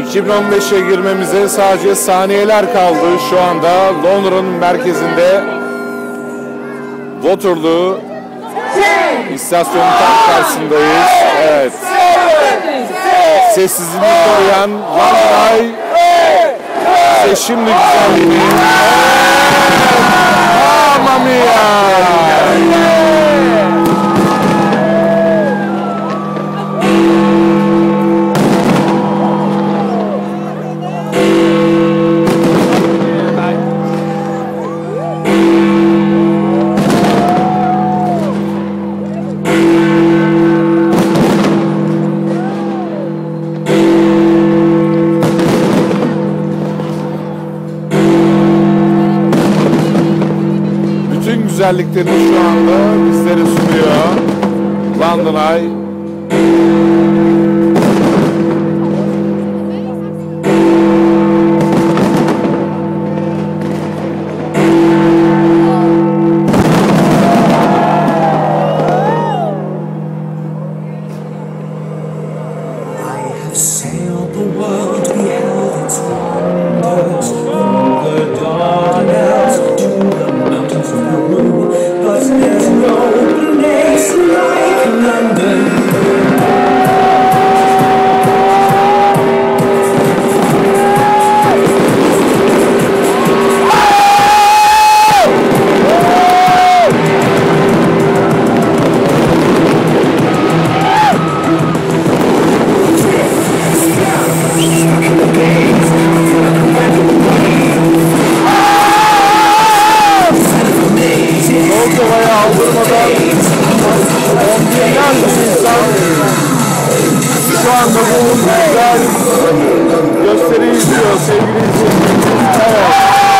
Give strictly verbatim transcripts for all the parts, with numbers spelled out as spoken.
iki bin on beşe girmemize sadece saniyeler kaldı. Şu anda Londra'nın merkezinde Waterloo istasyonun tam karşısındayız. Evet. Sessizliğini koruyan London Eye size şimdi güzelliğini. Mamma mia! Güzelliklerini şu anda bizlere sunuyor London Eye. Şu anda bu güzel gösteriyi izliyor sevgili izleyicilerimiz. Evet.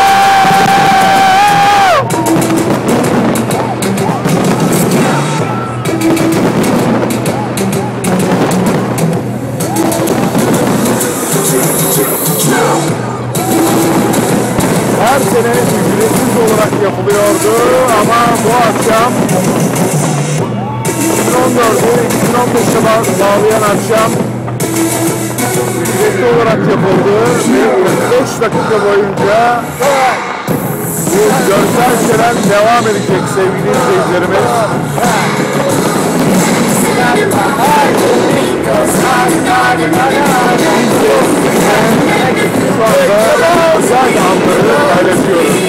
Her sene ücretsiz olarak yapılıyordu ama bu akşam iki bin on dördü iki bin on beşe bağlayan akşam ücretli olarak yapıldı ve kırk beş dakika boyunca bu görsel şölen devam edecek sevgili izleyicilerimiz. Şu anda güzel anları paylaşıyoruz.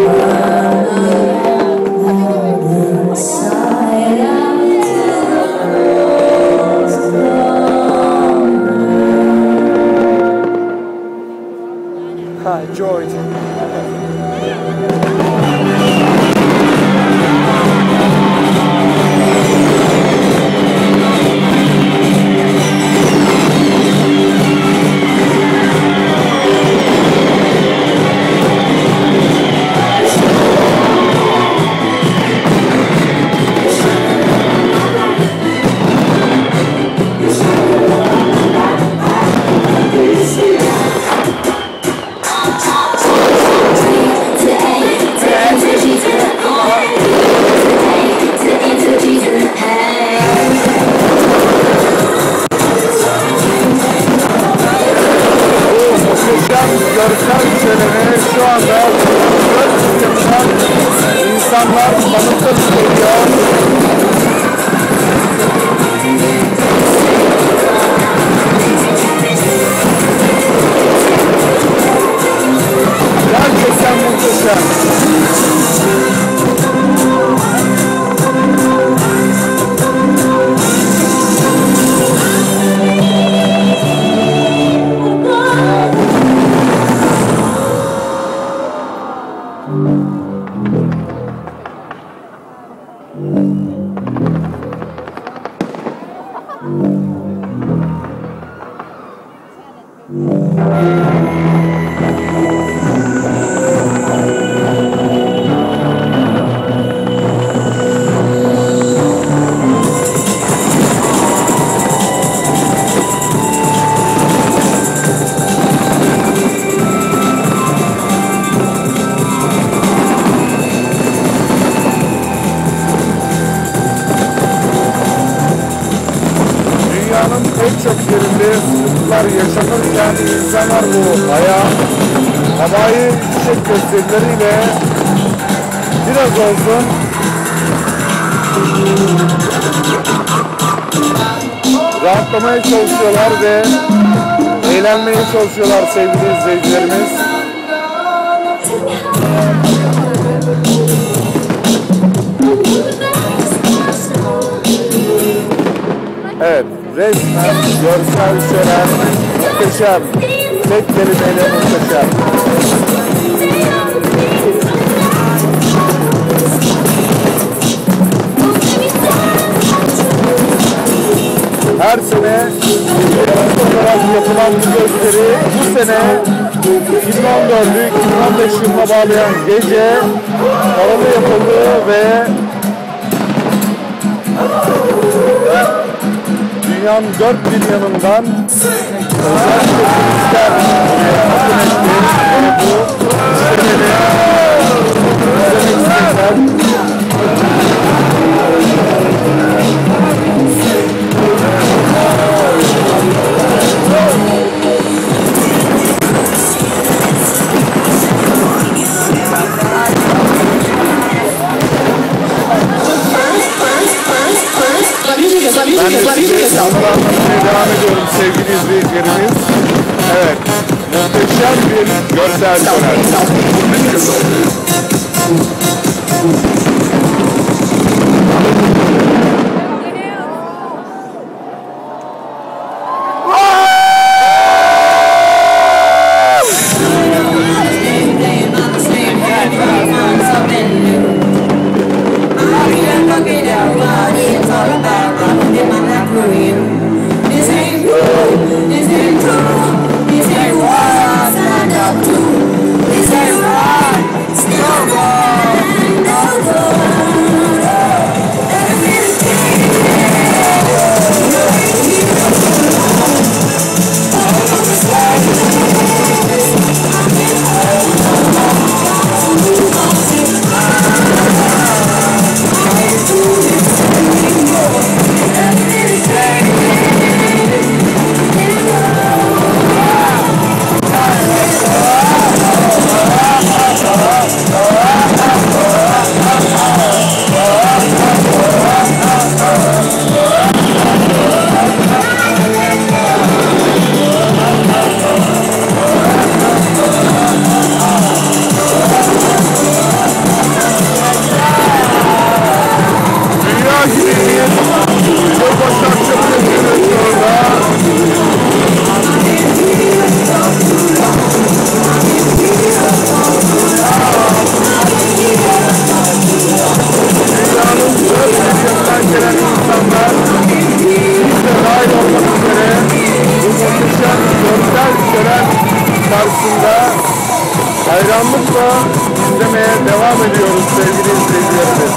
Ha, George. Görsel şöleni şu anda insanlar tanıklık ediyor. Gerçekten muhteşem. Dünyanın pek çok yerinde sıkıntılar yaşanırken insanlar bu aya havai fişek gösterileriyle biraz olsun rahatlamaya çalışıyorlar ve eğlenmeye çalışıyorlar sevgili izleyicilerimiz. Evet, resmen görsel şölen muhteşem. Tek kelimeyle muhteşem. Her sene olarak yapılan bir gösteri bu sene iki bin on dördü iki bin on beş yılına bağlayan gece paralı yapıldı ve dünyanın dört bir yanından özellikle turistler akın etti. Bu işlemeli izlemek isteyenler ben de size anlatmaya devam ediyorum sevgili izleyicilerimiz. Evet, muhteşem bir görsel şölen. This ain't right, still wrong, no good. ediyoruz sevgili izleyicilerimiz.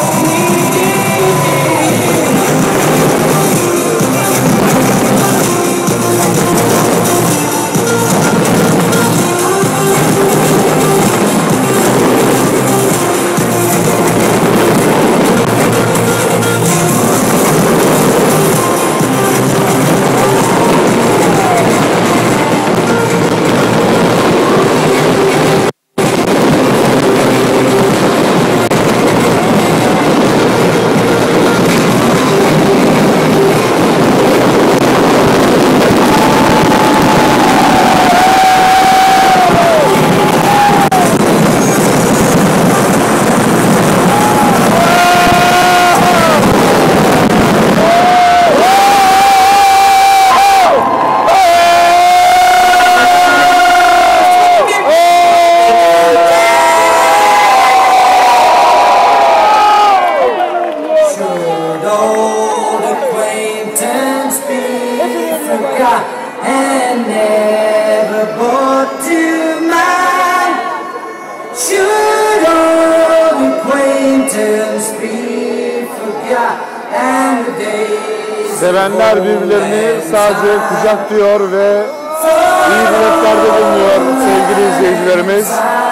And never brought to mind. Should old acquaintance be forgot and the days. Sevenler birbirlerini sadece kucaklıyor ve iyi dileklerde bulunuyor sevgili izleyicilerimiz.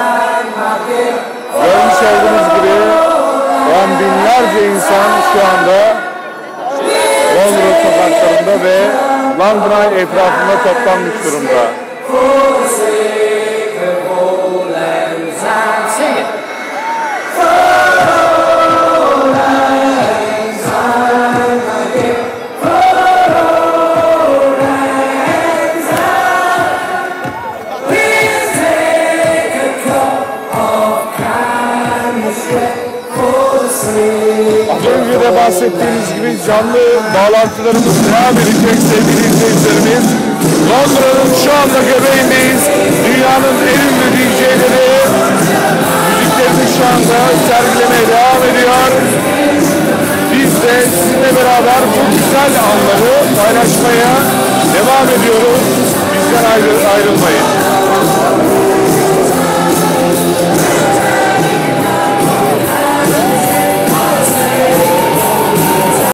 Görmüş olduğunuz gibi on binlerce insan şu anda Londra sokaklarında ve Londra etrafında toplanmış durumda. Az önce de bahsettiğimiz gibi canlı bağlantılarımız devam edecek sevgili izleyicilerimiz. Londra'nın şu anda göbeğindeyiz. Dünyanın en ünlü D J'leri müziklerini şu anda sergilemeye devam ediyor. Biz de sizinle beraber bu güzel anları paylaşmaya devam ediyoruz. Bizden ayrı, ayrılmayın.